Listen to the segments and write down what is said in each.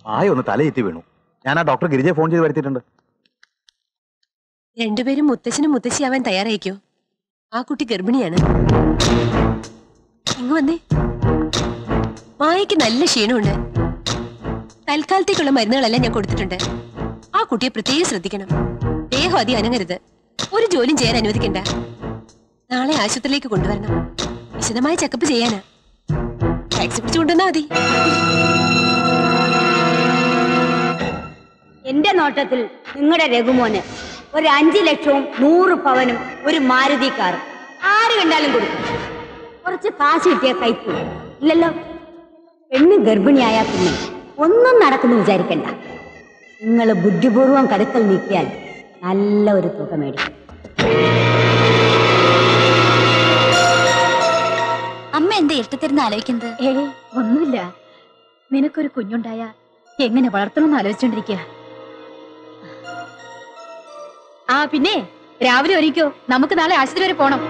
ഒന്ന് തലയെത്തി വീണു. ഞാൻ ആ ഡോക്ടർ ഗിരിജയെ ഫോൺ ചെയ്ത് വരുത്തിയിട്ടുണ്ട്. രണ്ടുപേരും മുത്തച്ഛനും മുത്തശ്ശിയാവാൻ തയ്യാറായിക്കോ. ആ കുട്ടി ഗർഭിണിയാണ്. ഇങ്ങ് വന്നേ. മായയ്ക്ക് നല്ല ക്ഷീണമുണ്ട്. തൽക്കാലത്തേക്കുള്ള മരുന്നുകളെല്ലാം ഞാൻ കൊടുത്തിട്ടുണ്ട്. ആ കുട്ടിയെ പ്രത്യേകം ശ്രദ്ധിക്കണം. ദേഹം അതി അനങ്ങരുത്. ഒരു ജോലിയും ചെയ്യാൻ അനുവദിക്കണ്ട. നാളെ ആശുപത്രിയിലേക്ക് കൊണ്ടുവരണം. വിശദമായ ചെക്കപ്പ് ചെയ്യാനാ. ടാക്സി പിടിച്ചു കൊണ്ടുവന്നാ മതി. എന്റെ നോട്ടത്തിൽ നിങ്ങളുടെ രഘുമോന് ഒരു 5 ലക്ഷവും 100 പവനും ഒരു മാരുതി കാർ ആര് കണ്ടാലും കൊടുക്കും. കുറച്ച് കാശ് കിട്ടിയ കൈപ്പ് ഇല്ലല്ലോ. പെണ്ണ് ഗർഭിണിയായാൽ പിന്നെ ഒന്നും നടക്കുന്നു വിചാരിക്കണ്ട. നിങ്ങൾ ബുദ്ധിപൂർവം കരുക്കൽ നീക്കിയാൽ നല്ല ഒരു തുക മേടിക്കും. അമ്മ എന്താ ഇഷ്ടത്തിരുന്ന് ആലോചിക്കുന്നത്? ഒന്നുമില്ല. നിനക്കൊരു കുഞ്ഞുണ്ടായ എങ്ങനെ വളർത്തണമെന്ന് ആലോചിച്ചോണ്ടിരിക്കുക. ആ പിന്നെ രാവിലെ ഒരിക്കോ നമുക്ക് നാളെ ആശുപത്രി വരെ പോണം.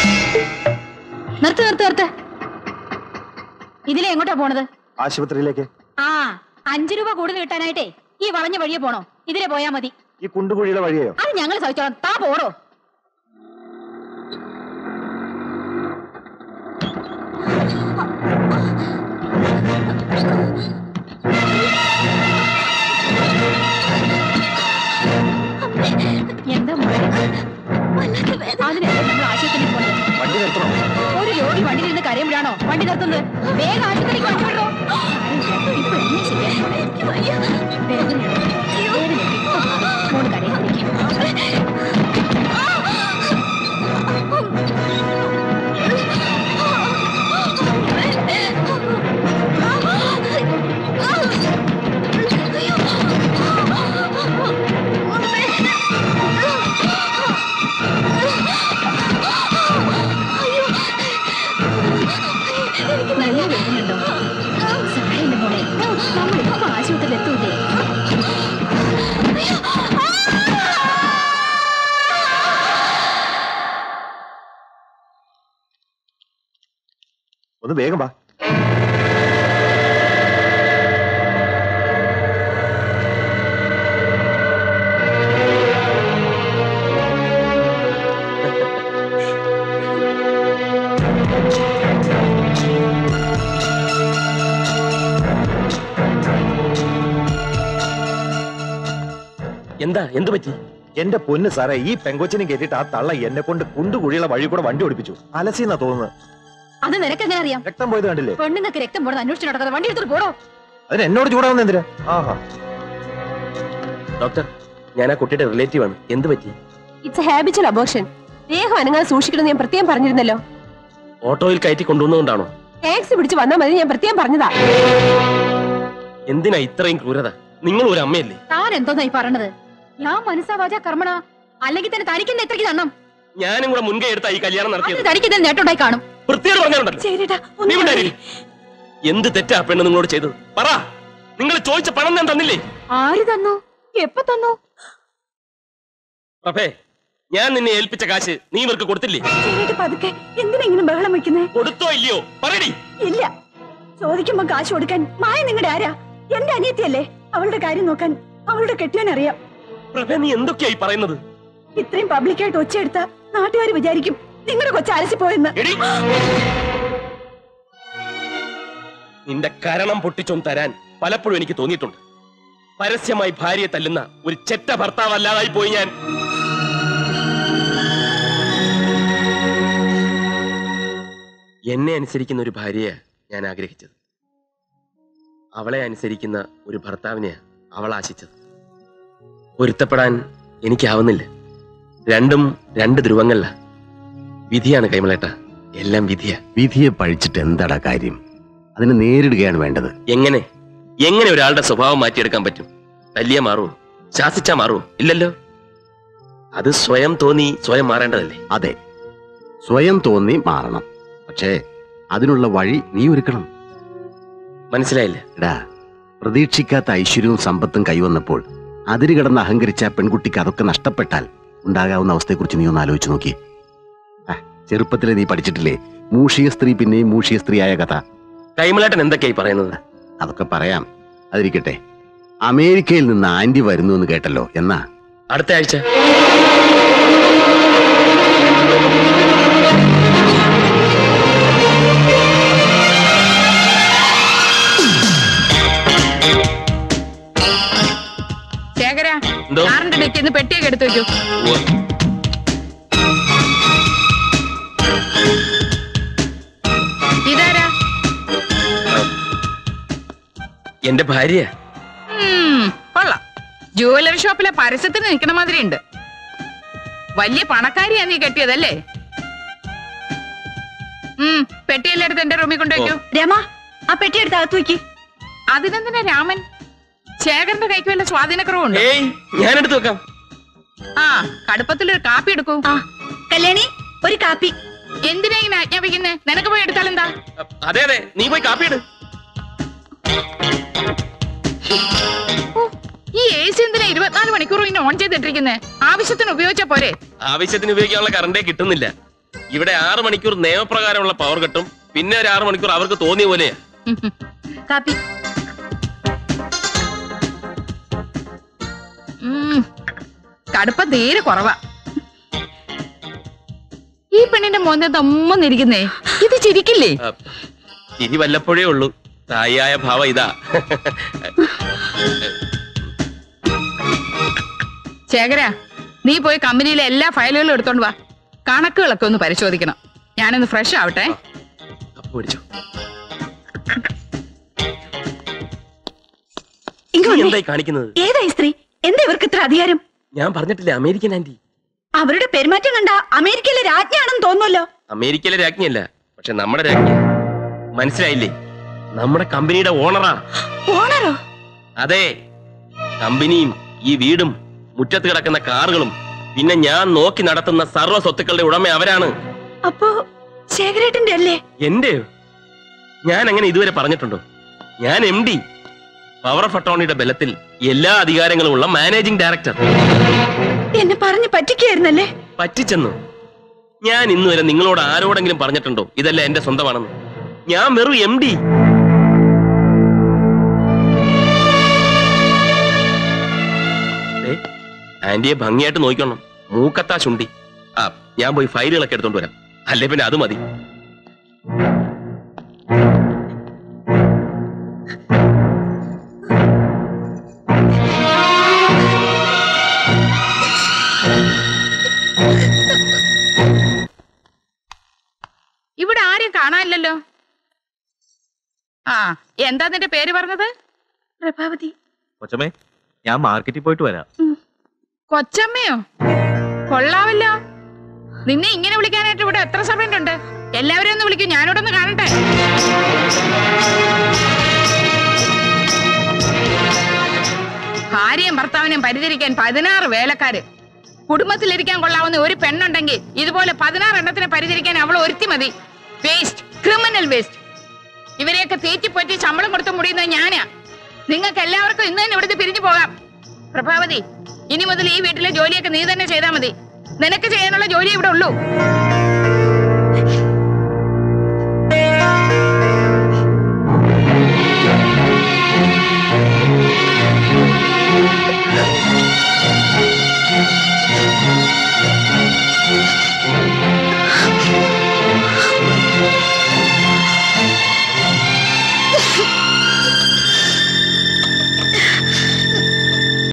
നിർത്ത്. ഇതിലെ എങ്ങോട്ടാ പോണത്? ആശുപത്രിയിലേക്ക്. 5 രൂപ കൂടുതൽ കിട്ടാനായിട്ടേ ഈ വളഞ്ഞ വഴിയെ പോണോ? ഇതിലെ പോയാ മതി. ഈ കുണ്ടുകുഴിയുടെ വഴിയോ? അത് ഞങ്ങൾ സഹിച്ചോളാം. താ പോടോ. എന്താ അതിനല്ലേ നമ്മൾ ആശുപത്രിയിൽ പോകുന്നത്? ഒരു രോഗി വണ്ടിയിലിരുന്ന് കരയുമ്പോഴാണോ വണ്ടി നിർത്തുന്നത്? വേഗം ആശുപത്രിക്ക് വണ്ടി വിടോ. ഇപ്പൊ എന്നെ ശരിയായി ഫോൺ കരയാതിരിക്കും. നല്ല വേദനയുണ്ടോ? സാരമില്ല മോളെ, നമ്മളിപ്പോ ആശുപത്രിയിൽ എത്തൂലേ. ഒന്ന് വേഗം വാ. എന്ത് പറ്റി? എന്റെ പൊന്ന് സാറേ, ഈ പെങ്കൊച്ചിനെ കേട്ടിട്ട് ആ തള്ള എന്നെ കൊണ്ട് കുണ്ടുകുഴിയുള്ള വഴി കൂടെ വണ്ടി ഓടിപ്പിച്ചു. അലസിന്നാ തോന്നുന്നത്. അത് നിനക്ക് എങ്ങനെ അറിയാം? രക്തം പോയത് കണ്ടില്ലേ? പെണ്ണുങ്ങൾക്ക് രക്തം പോണെന്ന് അന്വേഷിച്ചു നടക്കാതെ വണ്ടി എടുത്തിട്ട് പോടോ. അതിന് എന്നോട് ചൂടാവുന്ന എന്തിനാ? ഡോക്ടർ, ഞാൻ ആ കുട്ടിയുടെ റിലേറ്റീവ് ആണ്. എന്ത് പറ്റി? It's habitual abortion. ദേഹം അനങ്ങാൻ സൂക്ഷിക്കണം ഞാൻ പ്രത്യേകം പറഞ്ഞിരുന്നല്ലോ. ഓട്ടോയിൽ കയറ്റി കൊണ്ടുവന്നുകൊണ്ടാണോ? ടാക്സി പിടിച്ച് വന്നാൽ മതി, ഞാൻ പ്രത്യേകം പറഞ്ഞതാ. എന്തിനാ ഇത്രയും ക്രൂരത? നിങ്ങൾ ഒരു അമ്മയല്ലേ? താൻ എന്തോന്നായി പറഞ്ഞത്? ഞാൻ മനസ്സാവാച കർമ്മണ. അല്ലെങ്കിൽ തന്നെ തനിക്കുന്ന എത്രയ്ക്ക് തണ്ണം? ഞാനും കൂടെ മുൻകൈ എടുത്ത ഈ കല്യാണം നടത്തിയത്. തനിക്ക് നേട്ടമുണ്ടായി കാണും. എന്ത് തെറ്റാ പെണ്ണ് നിങ്ങളോട് ചെയ്തത്? പറ. നിങ്ങൾ ചോദിച്ച പണം ഞാൻ തന്നില്ലേ? ആര് തന്നു? എപ്പോ തന്നു? പ്രഭേ, ഞാൻ നിന്നെ ഏൽപ്പിച്ച കാശ് നീ ഇവർക്ക് കൊടുത്തില്ലേ? പതുക്കെ എന്തിനാ ഇങ്ങനെ ബഹളം വെക്കുന്നേ? കൊടുത്തോ ഇല്ലയോ പറയടി. ഇല്ല. ചോദിക്കുമ്പോ കാശ് കൊടുക്കാൻ മായ നിങ്ങളുടെ ആരാ? എന്റെ അനിയത്തിയല്ലേ. അവളുടെ കാര്യം നോക്കാൻ അവളുടെ കെട്ടിയാൻ അറിയാം. പ്രഭേ, നീ എന്തൊക്കെയായി പറയുന്നത്? ഇത്രയും പബ്ലിക്കായിട്ട് ഒച്ചയെടുത്ത നാട്ടുകാർ വിചാരിക്കും നിങ്ങളുടെ കൊച്ചു അലസിപ്പോയെന്ന്. നിന്റെ കരണം പൊട്ടിച്ചൊന്ന് തരാൻ പലപ്പോഴും എനിക്ക് തോന്നിയിട്ടുണ്ട്. പരസ്യമായി ഭാര്യയെ തല്ലുന്ന ഒരു ചെറ്റ ഭർത്താവ് അല്ലാതായി പോയി ഞാൻ. എന്നെ അനുസരിക്കുന്ന ഒരു ഭാര്യയാ ഞാൻ ആഗ്രഹിച്ചത്. അവളെ അനുസരിക്കുന്ന ഒരു ഭർത്താവിനെയാ അവൾ ആശിച്ചത്. പൊരുത്തപ്പെടാൻ എനിക്കാവുന്നില്ല. രണ്ടും രണ്ട് ധ്രുവങ്ങളില. വിധിയാണ് കൈമളേട്ട, എല്ലാം വിധിയാ. വിധിയെ പഴിച്ചിട്ട് എന്താടാ കാര്യം? അതിനെ നേരിടുകയാണ് വേണ്ടത്. എങ്ങനെ എങ്ങനെ ഒരാളുടെ സ്വഭാവം മാറ്റിയെടുക്കാൻ പറ്റും? തല്ലിയ മാറുമോ? ശാസിച്ചാ മാറുമോ? ഇല്ലല്ലോ. അത് സ്വയം തോന്നി സ്വയം മാറേണ്ടതല്ലേ? അതെ, സ്വയം തോന്നി മാറണം. പക്ഷേ അതിനുള്ള വഴി നീ ഒരുക്കണം. മനസ്സിലായില്ല. എടാ, പ്രതീക്ഷിക്കാത്ത ഐശ്വര്യവും സമ്പത്തും കൈവന്നപ്പോൾ അതിര് കിടന്ന് അഹങ്കരിച്ച പെൺകുട്ടിക്ക് അതൊക്കെ നഷ്ടപ്പെട്ടാൽ ഉണ്ടാകാവുന്ന അവസ്ഥയെക്കുറിച്ച് നീ ഒന്ന് ആലോചിച്ച് നോക്കിയേ. ചെറുപ്പത്തിലെ നീ പഠിച്ചിട്ടില്ലേ മൂഷിയ സ്ത്രീ പിന്നെയും മൂഷിയ സ്ത്രീയായ കഥ? കൈമളേട്ടൻ എന്തൊക്കെയായി പറയുന്നത്? അതൊക്കെ പറയാം, അതിരിക്കട്ടെ. അമേരിക്കയിൽ നിന്ന് ആന്റി വരുന്നു എന്ന് കേട്ടല്ലോ. എന്നാ? അടുത്ത ആഴ്ച. ശേഖര, എന്തോ? കാറിന്റെ ഡിക്കിന്ന് പെട്ടിയൊക്കെ എടുത്തു വെക്കൂ. ഇതാരാ? എന്റെ ഭാര്യ. കൊള്ളാം. ജുവലറി ഷോപ്പിലെ പരസ്യത്തിന് നിൽക്കണ മാതിരി ഉണ്ട്. വലിയ പണക്കാരിയാ നീ കെട്ടിയതല്ലേ? പെട്ടിയെല്ലാം എടുത്ത് എന്റെ റൂമിൽ കൊണ്ടുവയ്ക്കൂ. രമ, ആ പെട്ടി എടുത്ത് അകത്ത് വെക്ക്. അതിനെന്തിനാ രാമൻ? ശേഖരന്റെ കൈക്ക് വല്ല സ്വാധീനക്കുറവുണ്ട്. ഞാനെടുത്ത് വെക്കാം. ആ, കടുപ്പത്തിലൊരു കാപ്പി എടുക്കൂ. കല്യാണി, ഒരു കാപ്പി. എന്തിനാ ഇങ്ങനെ ആജ്ഞാപിക്കുന്നേ? നിനക്ക് പോയി എടുത്താലെന്താ? അതെ അതെ, നീ പോയി കാപ്പി ഇട്. ഈ AC എന്തിനാ 24 മണിക്കൂറും ഇങ്ങനെ ഓൺ ചെയ്തിട്ടിരിക്കുന്നേ? ആവശ്യത്തിന് ഉപയോഗിച്ചാ പോരെ? ആവശ്യത്തിന് ഉപയോഗിക്കാനുള്ള കറണ്ടേ കിട്ടുന്നില്ല. ഇവിടെ 6 മണിക്കൂർ നിയമപ്രകാരമുള്ള പവർ കട്ടും, പിന്നെ ഒരു 6 മണിക്കൂർ അവർക്ക് തോന്നിയ പോലെയാ. കാപ്പി. കടുപ്പം തീരെ കുറവാ. ഈ പെണ്ണിന്റെ മോനെ തമ്മന്നിരിക്കുന്നേ, ഇത് ചിരിക്കില്ലേ? ചിരി വല്ലപ്പോഴേ ഉള്ളൂ. തായിയായ ഭാവം ഇതാ. ശേഖര, നീ പോയി കമ്പനിയിലെ എല്ലാ ഫയലുകളും എടുത്തോണ്ട് വാ. കണക്കുകളൊക്കെ ഒന്ന് പരിശോധിക്കണം. ഞാനൊന്ന് ഫ്രഷ് ആവട്ടെ. എന്തായി കാണിക്കുന്നത്? ഏതായി സ്ത്രീ? എന്താ ഇവർക്ക് ഇത്ര അധികാരം? ഞാൻ പറഞ്ഞിട്ടില്ലേ, അമേരിക്കൻ ആന്റി. അവരുടെ പെരുമാറ്റം കണ്ട അമേരിക്കയിലെ രാജ്ഞിയാണെന്ന് തോന്നുമല്ലോ. അമേരിക്കയിലെ രാജ്ഞിയല്ല, പക്ഷെ നമ്മുടെ രാജ്ഞി. മനസ്സിലായില്ലേ? നമ്മുടെ കമ്പനിയുടെ ഓണറാ. ഓണറോ? അതെ. കമ്പനിയും ഈ വീടും മുറ്റത്ത് കിടക്കുന്ന കാറുകളും പിന്നെ ഞാൻ നോക്കി നടത്തുന്ന സർവ്വ സ്വത്തുക്കളുടെ ഉടമ അവരാണ്. അപ്പോ ശേഖരേട്ടന്റെ അല്ലേ? എന്റെയോ? ഞാൻ അങ്ങനെ ഇതുവരെ പറഞ്ഞിട്ടുണ്ടോ? ഞാൻ MD, പവർ ഓഫ് അട്ടോർണിയുടെ ബലത്തിൽ എല്ലാ അധികാരങ്ങളും ഉള്ള മാനേജിംഗ് ഡയറക്ടർ. എന്നെ പറഞ്ഞു പറ്റിക്കായിരുന്നല്ലേ? പറ്റിച്ചെന്നു? ഞാൻ ഇന്നുവരെ നിങ്ങളോട് ആരോടെങ്കിലും പറഞ്ഞിട്ടുണ്ടോ ഇതല്ല എന്റെ സ്വന്തമാണെന്ന്? ഞാൻ വെറും MD. ആന്റിയെ ഭംഗിയായിട്ട് നോക്കണം. മൂക്കത്താ ചുണ്ടി. ഞാൻ പോയി ഫയലുകളൊക്കെ എടുത്തോണ്ട് വരാം. അല്ലേ പിന്നെ അത് മതി. ഇവിടെ ആരെയും കാണാനില്ലല്ലോ. ആ, എന്താ നിന്റെ പേര് പറഞ്ഞത്? പ്രഭാവതി. കൊച്ചമ്മേ, ഞാൻ മാർക്കറ്റിൽ പോയിട്ട് വരാം. കൊച്ചമ്മയോ? കൊള്ളാവല്ലോ. നിന്നെ ഇങ്ങനെ വിളിക്കാനായിട്ട് ഇവിടെ എത്ര സമയമുണ്ട്? എല്ലാവരെയും ഒന്ന് വിളിക്കും, ഞാനിവിടെ ഒന്ന് കാണട്ടെ. ഭാര്യയും ഭർത്താവിനെയും പരിചരിക്കാൻ 16 വേലക്കാര്. കുടുംബത്തിലിരിക്കാൻ കൊള്ളാവുന്ന ഒരു പെണ്ണുണ്ടെങ്കിൽ ഇതുപോലെ 16 എണ്ണത്തിനെ പരിചരിക്കാൻ അവൾ ഒരുത്തി മതി. Waste, criminal waste. ഇവരെയൊക്കെ തീറ്റിപ്പറ്റി ശമ്പളം കൊടുത്ത് മുടിയുന്നത് ഞാനാ. നിങ്ങൾക്ക് എല്ലാവർക്കും ഇന്ന് തന്നെ ഇവിടുന്ന് പിരിഞ്ഞു പോകാം. പ്രഭാവതി, ഇനി മുതൽ ഈ വീട്ടിലെ ജോലിയൊക്കെ നീ തന്നെ ചെയ്താൽ മതി. നിനക്ക് ചെയ്യാനുള്ള ജോലി ഇവിടെ ഉള്ളൂ.